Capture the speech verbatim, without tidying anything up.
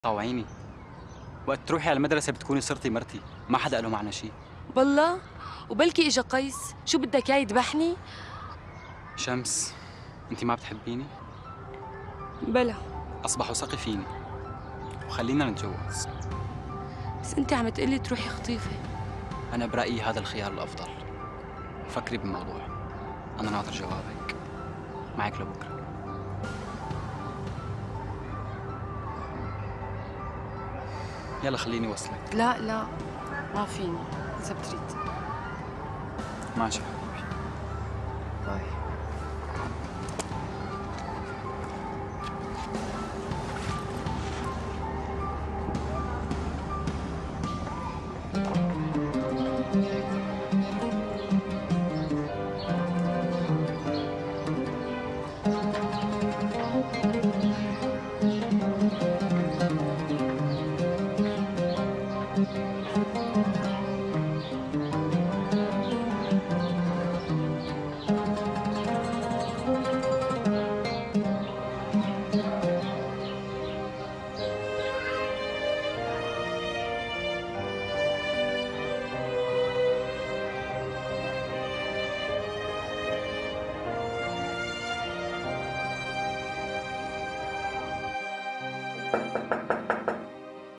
طوعيني. وقت تروحي على المدرسة بتكوني صرتي مرتي، ما حدا له معنا شيء. بالله، وبلكي اجا قيس، شو بدك اياه يذبحني؟ شمس، انت ما بتحبيني؟ بلا. اصبح وثقي فيني وخلينا نتجوز. بس انت عم تقلي تروحي خطيفه. انا برأيي هذا الخيار الافضل. فكري بالموضوع، انا ناطر جوابك. معك لبكره. يلا خليني وصلك. لا لا، ما فيني اذا بتريد. ماشي حبيبي. باي.